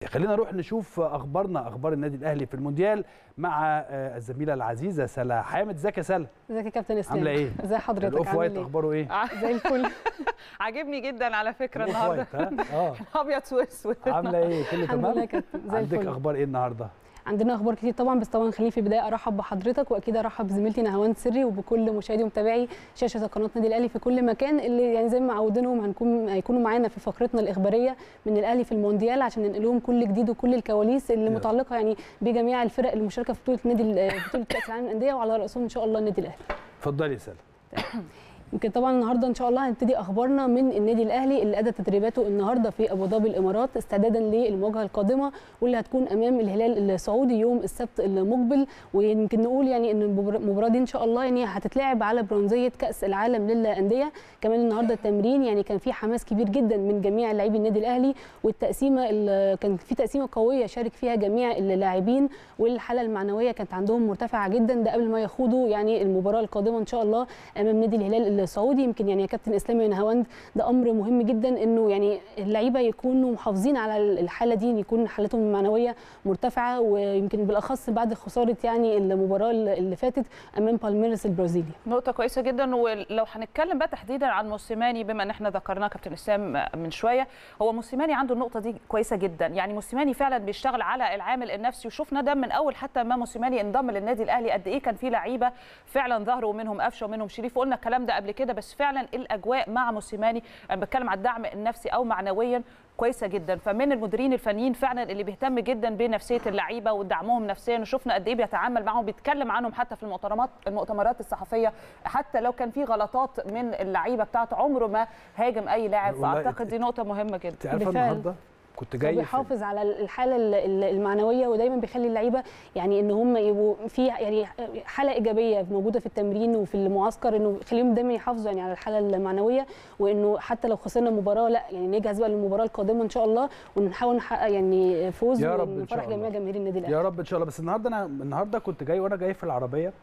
خلينا نروح نشوف اخبارنا، اخبار النادي الاهلي في المونديال مع الزميله العزيزه سلا حامد. ازيك يا سلا؟ ازيك يا كابتن اسلام؟ عامله ايه؟ ازي حضرتك؟ الاوف وايت اخباره ايه؟ زي الفل. عاجبني جدا على فكره النهارده. ابيض واسود. عامله ايه؟ كله تمام؟ الحمد لله كابتن زي الفل. عندك اخبار ايه النهارده؟ عندنا اخبار كتير طبعا، بس طبعا خليني في البدايه ارحب بحضرتك، واكيد ارحب بزميلتي نهاوند سري وبكل مشاهدي ومتابعي شاشه قناه النادي الاهلي في كل مكان، اللي يعني زي ما معودينهم هيكونوا معانا في فقرتنا الاخباريه من الاهلي في المونديال عشان ننقل لهم كل جديد وكل الكواليس اللي متعلقه يعني بجميع الفرق المشاركه في بطوله كاس العالم للانديه، وعلى راسهم ان شاء الله النادي الاهلي. اتفضلي يا سلا. يمكن طبعا النهارده ان شاء الله هنبتدي اخبارنا من النادي الاهلي اللي ادى تدريباته النهارده في ابو ظبي الامارات استعدادا للمواجهه القادمه واللي هتكون امام الهلال السعودي يوم السبت المقبل. ويمكن نقول يعني ان المباراه دي ان شاء الله يعني هتتلعب على برونزيه كاس العالم للانديه. كمان النهارده التمرين يعني كان في حماس كبير جدا من جميع لاعبي النادي الاهلي، والتقسيمه كان في تقسيمه قويه شارك فيها جميع اللاعبين، والحاله المعنويه كانت عندهم مرتفعه جدا، ده قبل ما يخوضوا يعني المباراه القادمه ان شاء الله امام نادي الهلال السعودي. يمكن يعني يا كابتن اسلام يا نهاوند ده امر مهم جدا انه يعني اللعيبه يكونوا محافظين على الحاله دي، يكون حالتهم المعنويه مرتفعه، ويمكن بالاخص بعد خساره يعني المباراه اللي فاتت امام بالميراس البرازيلي. نقطه كويسه جدا. ولو هنتكلم بقى تحديدا عن موسيماني بما ان احنا ذكرناه كابتن اسلام من شويه، هو موسيماني عنده النقطه دي كويسه جدا. يعني موسيماني فعلا بيشتغل على العامل النفسي، وشفنا ده من اول حتى ما موسيماني انضم للنادي الاهلي قد ايه كان في لعيبه فعلا ظهروا، ومنهم قفشه ومنهم شريف، وقلنا الكلام ده قبل كده. بس فعلا الاجواء مع موسيماني، انا بتكلم على الدعم النفسي او معنويا، كويسه جدا. فمن المديرين الفنيين فعلا اللي بيهتم جدا بنفسيه اللعيبه ودعمهم نفسيا، وشفنا قد ايه بيتعامل معاهم، بيتكلم عنهم حتى في المؤتمرات الصحفيه، حتى لو كان في غلطات من اللعيبه بتاعته عمره ما هاجم اي لاعب. فاعتقد دي نقطه مهمه جدا. انت عارفه النهارده كنت جاي بيحافظ على الحاله المعنويه، ودايما بيخلي اللعيبه يعني ان هم يبقوا في يعني حاله ايجابيه موجوده في التمرين وفي المعسكر، انه يخليهم دايما يحافظوا يعني على الحاله المعنويه، وانه حتى لو خسرنا مباراه لا يعني نجهز بقى للمباراه القادمه ان شاء الله، ونحاول نحقق يعني فوز ونفرح جميع جماهير النادي الاهلي يا رب ان شاء الله. بس النهارده كنت جاي وانا جاي في العربيه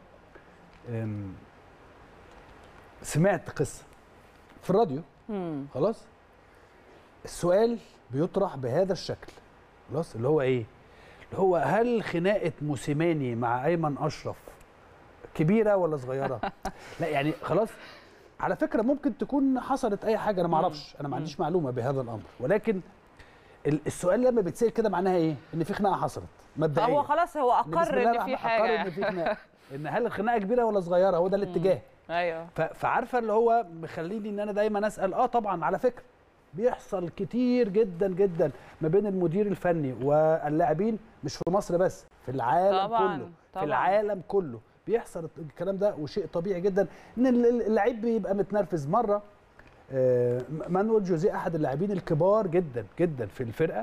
سمعت قصه في الراديو. خلاص السؤال بيطرح بهذا الشكل، خلاص اللي هو ايه؟ اللي هو هل خناقه موسيماني مع ايمن اشرف كبيره ولا صغيره؟ لا يعني خلاص، على فكره ممكن تكون حصلت اي حاجه، انا ما اعرفش، انا ما عنديش معلومه بهذا الامر، ولكن السؤال لما بيتسال كده معناها ايه؟ ان في خناقه حصلت مبدئيا. هو خلاص هو اقر ان في حاجه، اقر ان في خناقه، ان هل الخناقه كبيره ولا صغيره، هو ده الاتجاه. ايوه. فعارفه اللي هو مخليني ان انا دايما اسال. طبعا على فكره بيحصل كتير جدا جدا ما بين المدير الفني واللاعبين، مش في مصر بس، في العالم طبعاً كله. طبعاً. في العالم كله بيحصل الكلام ده، وشيء طبيعي جدا ان اللعيب بيبقى متنرفز. مره مانويل جوزيه احد اللاعبين الكبار جدا جدا في الفرقه،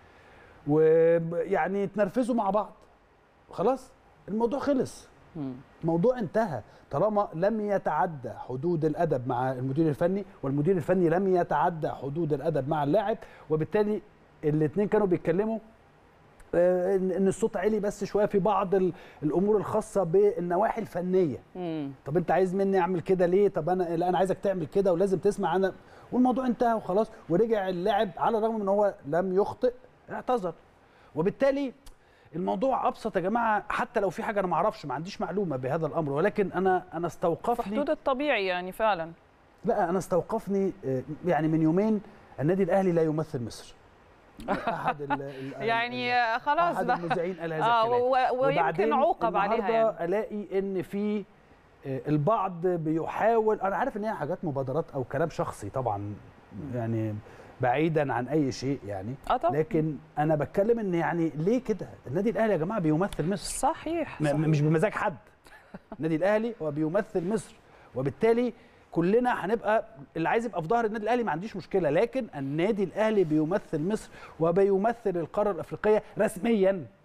ويعني اتنرفزوا مع بعض، خلاص الموضوع خلص، الموضوع انتهى طالما لم يتعدى حدود الادب مع المدير الفني، والمدير الفني لم يتعدى حدود الادب مع اللاعب، وبالتالي الاثنين كانوا بيتكلموا ان الصوت عالي بس شويه في بعض الامور الخاصه بالنواحي الفنيه. طب انت عايز مني اعمل كده ليه؟ طب انا عايزك تعمل كده ولازم تسمع انا، والموضوع انتهى وخلاص. ورجع اللاعب على الرغم من ان هو لم يخطئ اعتذر، وبالتالي الموضوع ابسط يا جماعه. حتى لو في حاجه انا ما اعرفش، ما عنديش معلومه بهذا الامر، ولكن انا استوقفني في حدود الطبيعي يعني فعلا. لا انا استوقفني يعني من يومين النادي الاهلي لا يمثل مصر. احد يعني خلاص احد بقى المذيعين قال هذا الكلام، ويمكن عوقب عليها يعني. الاقي ان في البعض بيحاول، انا عارف ان هي حاجات مبادرات او كلام شخصي طبعا يعني بعيدا عن اي شيء يعني، لكن انا بتكلم ان يعني ليه كده؟ النادي الاهلي يا جماعه بيمثل مصر. صحيح. مش بمزاج حد. النادي الاهلي هو بيمثل مصر، وبالتالي كلنا هنبقى اللي عايز يبقى في ظهر النادي الاهلي ما عنديش مشكله، لكن النادي الاهلي بيمثل مصر وبيمثل القاره الافريقيه رسميا.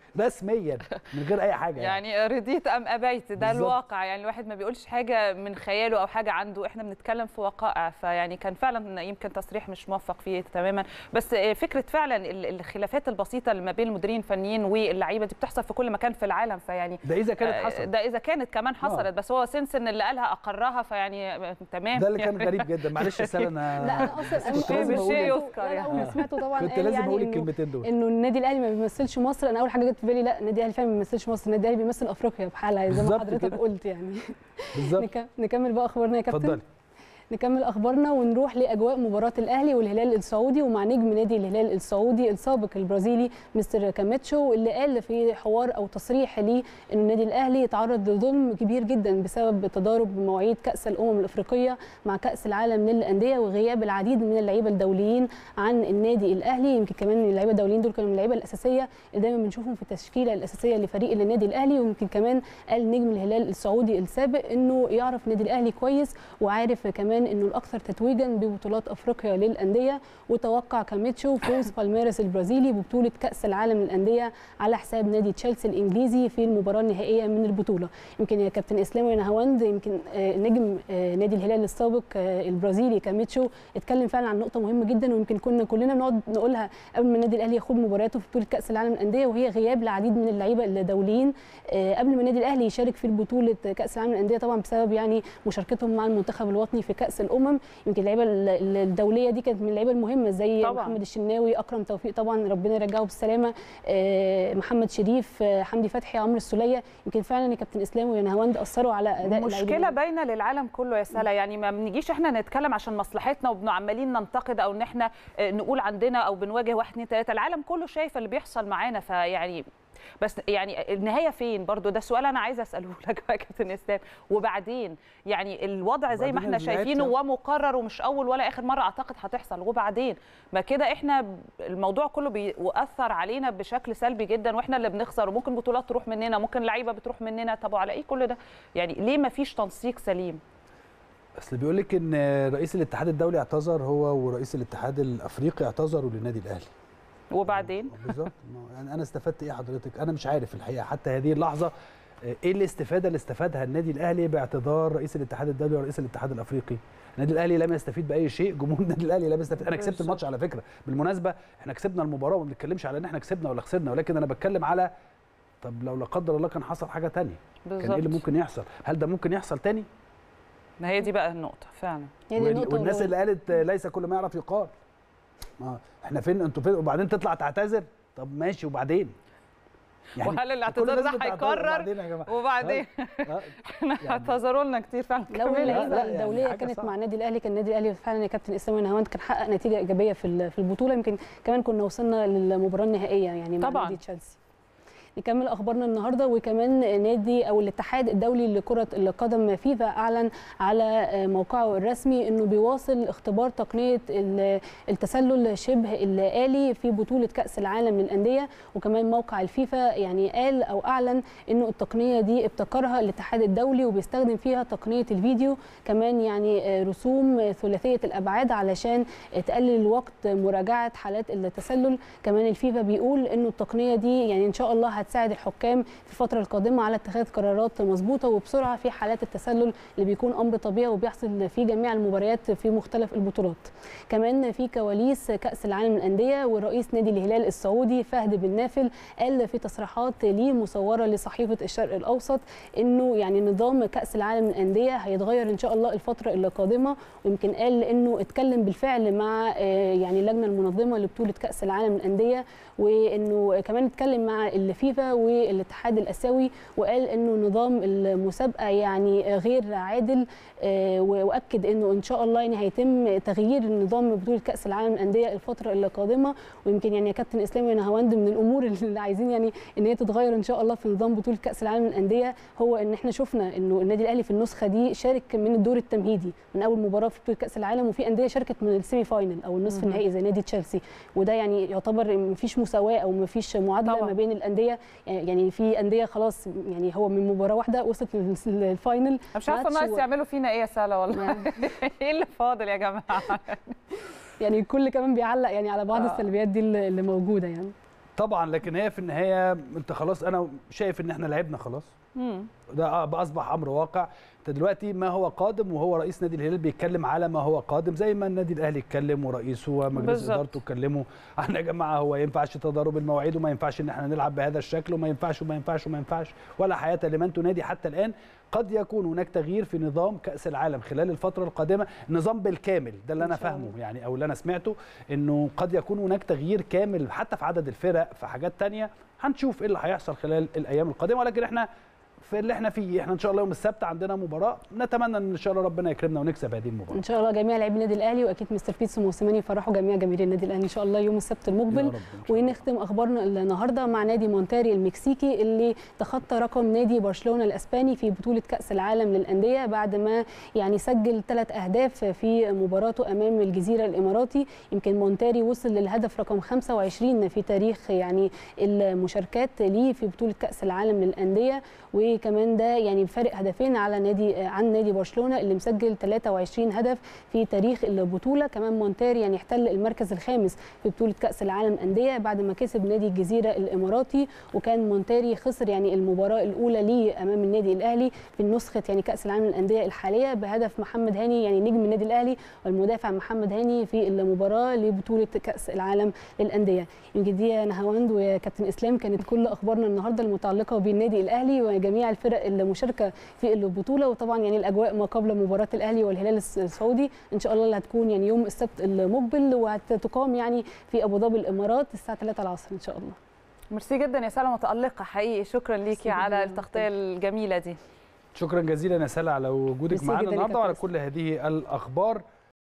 رسميا من غير اي حاجه يعني رضيت ام ابيت، ده بالظبط. الواقع. يعني الواحد ما بيقولش حاجه من خياله او حاجه عنده، احنا بنتكلم في وقائع. فيعني كان فعلا يمكن تصريح مش موفق فيه تماما. بس فكره فعلا الخلافات البسيطه اللي ما بين المديرين الفنيين واللعيبه دي بتحصل في كل مكان في العالم. فيعني ده اذا كانت حصلت، ده اذا كانت كمان حصلت. بس هو سنسن اللي قالها اقرها، فيعني تمام. ده اللي كان غريب جدا. معلش يا سالة، انا لا انا اصلا كنت لازم مش اقول شيء إن- يذكر لا، اول ما يعني. سمعته طبعا كنت قال لازم يعني اقول إنه- الكلمتين دول. انه النادي الاهلي ما بيمثلش مصر. انا اول حاجه جت في بالي لا، النادي الاهلي فعلا ما بيمثلش مصر، النادي الاهلي بيمثل افريقيا بحالها زي ما بالظبط حضرتك كده. قلت يعني. بالظبط. نكمل بقى اخبارنا يا كابتن. اتفضلي. نكمل اخبارنا ونروح لاجواء مباراه الاهلي والهلال السعودي، ومع نجم نادي الهلال السعودي السابق البرازيلي مستر كاميتشو، اللي قال في حوار او تصريح ليه ان النادي الاهلي تعرض لظلم كبير جدا بسبب تضارب مواعيد كاس الامم الافريقيه مع كاس العالم للانديه وغياب العديد من اللعيبه الدوليين عن النادي الاهلي. يمكن كمان اللعيبه الدوليين دول كانوا من اللعيبه الاساسيه اللي دايما بنشوفهم في التشكيله الاساسيه لفريق النادي الاهلي. ويمكن كمان قال نجم الهلال السعودي السابق انه يعرف النادي الاهلي كويس، وعارف كمان انه الاكثر تتويجا ببطولات افريقيا للانديه. وتوقع كاميتشو فوز بالميراس البرازيلي ببطوله كاس العالم للانديه على حساب نادي تشيلسي الانجليزي في المباراه النهائيه من البطوله. يمكن يا كابتن اسلام ونهاوند، يمكن نجم نادي الهلال السابق البرازيلي كاميتشو اتكلم فعلا عن نقطه مهمه جدا، ويمكن كنا كلنا بنقعد نقولها قبل ما النادي الاهلي يخوض مبارياته في بطوله كاس العالم للانديه، وهي غياب العديد من اللعيبه الدوليين قبل ما النادي الاهلي يشارك في بطوله كاس العالم للانديه، طبعا بسبب يعني مشاركتهم مع المنتخب الوطني في كاس الامم. يمكن اللعيبه الدوليه دي كانت من اللعيبه المهمه زي طبعا محمد الشناوي، اكرم توفيق طبعا ربنا يرجعه بالسلامه، محمد شريف، حمدي فتحي، عمرو السوليه. يمكن فعلا يا كابتن اسلام ونهاوند اثروا على اداء مشكله باينه للعالم كله يا سلا. يعني ما بنجيش احنا نتكلم عشان مصلحتنا وعمالين ننتقد او ان احنا نقول عندنا او بنواجه 1 2 3. العالم كله شايف اللي بيحصل معانا. فيعني بس يعني النهايه فين برضو؟ ده سؤال انا عايزه اساله لك يا كابتن اسلام. وبعدين يعني الوضع زي ما احنا شايفينه ومقرر ومش اول ولا اخر مره اعتقد هتحصل. وبعدين ما كده احنا الموضوع كله بيؤثر علينا بشكل سلبي جدا، واحنا اللي بنخسر، وممكن بطولات تروح مننا، ممكن لعيبه بتروح مننا. طب وعلى ايه كل ده؟ يعني ليه ما فيش تنسيق سليم؟ اصل بيقول لك ان رئيس الاتحاد الدولي اعتذر، هو ورئيس الاتحاد الافريقي اعتذروا للنادي الاهلي. وبعدين بالظبط. يعني انا استفدت ايه حضرتك؟ انا مش عارف الحقيقه حتى هذه اللحظه ايه الاستفاده اللي استفادها النادي الاهلي باعتذار رئيس الاتحاد الدولي ورئيس الاتحاد الافريقي. النادي الاهلي لم يستفيد باي شيء، جمهور النادي الاهلي لم يستفيد. انا كسبت الماتش على فكره، بالمناسبه احنا كسبنا المباراه وما بنتكلمش على ان احنا كسبنا ولا خسرنا، ولكن انا بتكلم على طب لو لا قدر الله كان حصل حاجه ثانيه، كان ايه اللي ممكن يحصل؟ هل ده ممكن يحصل ثاني؟ ما هي دي بقى النقطه فعلا. والناس اللي قالت ليس كل ما يعرف يقال. احنا فين انتوا فين؟ وبعدين تطلع تعتذر. طب ماشي وبعدين؟ يعني وهل الاعتذار ده هيكرر؟ وبعدين احنا اعتذروا لنا كتير فعلا. لو اللعيبه الدوليه كانت مع النادي الاهلي كان النادي الاهلي فعلا يا كابتن اسلام ونهاوند كان حقق نتيجه ايجابيه في البطوله. يمكن كمان كنا وصلنا للمباراه النهائيه يعني مع نادي تشيلسي. نكمل اخبارنا النهارده. وكمان نادي او الاتحاد الدولي لكره القدم فيفا اعلن على موقعه الرسمي انه بيواصل اختبار تقنيه التسلل شبه الآلي في بطوله كاس العالم للانديه. وكمان موقع الفيفا يعني قال او اعلن انه التقنيه دي ابتكرها الاتحاد الدولي وبيستخدم فيها تقنيه الفيديو، كمان يعني رسوم ثلاثيه الابعاد علشان تقلل وقت مراجعه حالات التسلل. كمان الفيفا بيقول انه التقنيه دي يعني ان شاء الله هتساعد الحكام في الفتره القادمه على اتخاذ قرارات مظبوطه وبسرعه في حالات التسلل اللي بيكون امر طبيعي وبيحصل في جميع المباريات في مختلف البطولات. كمان في كواليس كاس العالم للانديه، ورئيس نادي الهلال السعودي فهد بن نافل قال في تصريحات ليه مصوره لصحيفه الشرق الاوسط انه يعني نظام كاس العالم للانديه هيتغير ان شاء الله الفتره القادمه. ويمكن قال انه اتكلم بالفعل مع يعني اللجنه المنظمه لبطوله كاس العالم للانديه، وانه كمان اتكلم مع الفيفا والاتحاد الاسيوي وقال انه نظام المسابقه يعني غير عادل، واكد انه ان شاء الله يعني هيتم تغيير النظام بطوله كاس العالم للانديه الفتره القادمه. ويمكن يعني يا كابتن اسلام ونهاوند من الامور اللي عايزين يعني ان هي تتغير ان شاء الله في نظام بطوله كاس العالم للانديه هو ان احنا شفنا انه النادي الاهلي في النسخه دي شارك من الدور التمهيدي من اول مباراه في بطوله كاس العالم، وفي انديه شاركت من السيمي فاينل او النصف النهائي زي نادي تشيلسي، وده يعني يعتبر مفيش مساواه او مفيش معادله طبعا ما بين الانديه. يعني في انديه خلاص يعني هو من مباراه واحده وصلت للفاينل. مش عارفه الناس يعملوا فينا ايه يا ساله والله. ايه اللي فاضل يا جماعه؟ يعني الكل كمان بيعلق يعني على بعض السلبيات دي اللي موجوده يعني. طبعا، لكن هي في النهايه انت خلاص، انا شايف ان احنا لعبنا خلاص. ده اصبح امر واقع. انت دلوقتي ما هو قادم، وهو رئيس نادي الهلال بيتكلم على ما هو قادم، زي ما النادي الاهلي اتكلم ورئيسه ومجلس ادارته اتكلموا عن يا جماعه هو ينفعش تضارب المواعيد، وما ينفعش ان احنا نلعب بهذا الشكل، وما ينفعش وما ينفعش وما ينفعش، ولا حياه لمن تنادي حتى الان. قد يكون هناك تغيير في نظام كأس العالم خلال الفترة القادمة، نظام بالكامل، ده اللي أنا فاهمه يعني، أو اللي أنا سمعته، إنه قد يكون هناك تغيير كامل حتى في عدد الفرق، في حاجات تانية. هنشوف إيه اللي هيحصل خلال الأيام القادمة، ولكن إحنا في اللي احنا فيه، احنا ان شاء الله يوم السبت عندنا مباراه، نتمنى ان شاء الله ربنا يكرمنا ونكسب هذه المباراه ان شاء الله. جميع لاعبي النادي الاهلي واكيد مستر بيتسو موسيماني يفرحوا جميع جماهير النادي الاهلي ان شاء الله يوم السبت المقبل. ونختم اخبارنا النهارده مع نادي مونتاري المكسيكي اللي تخطى رقم نادي برشلونه الاسباني في بطوله كاس العالم للانديه بعد ما يعني سجل 3 اهداف في مباراته امام الجزيره الاماراتي. يمكن مونتاري وصل للهدف رقم 25 في تاريخ يعني المشاركات ليه في بطوله كاس العالم للانديه، وكمان ده يعني بفارق هدفين على نادي برشلونه اللي مسجل 23 هدف في تاريخ البطوله. كمان مونتاري يعني احتل المركز الخامس في بطوله كاس العالم انديه بعد ما كسب نادي الجزيره الاماراتي. وكان مونتاري خسر يعني المباراه الاولى ليه امام النادي الاهلي في نسخه يعني كاس العالم للانديه الحاليه بهدف محمد هاني يعني نجم النادي الاهلي والمدافع محمد هاني في المباراه لبطوله كاس العالم للانديه. يمكن دي يا نهاوند وكابتن اسلام كانت كل اخبارنا النهارده المتعلقه بالنادي الاهلي وجميع الفرق المشاركه في البطوله، وطبعا يعني الاجواء ما قبل مباراه الاهلي والهلال السعودي ان شاء الله اللي هتكون يعني يوم السبت المقبل، وهتقام يعني في ابو ظبي الامارات الساعه 3 العصر ان شاء الله. ميرسي جدا يا سلمى، متالقه حقيقي، شكرا ليكي على التغطيه الجميله دي. شكرا جزيلا يا سلا على وجودك معنا النهارده وعلى كل هذه الاخبار.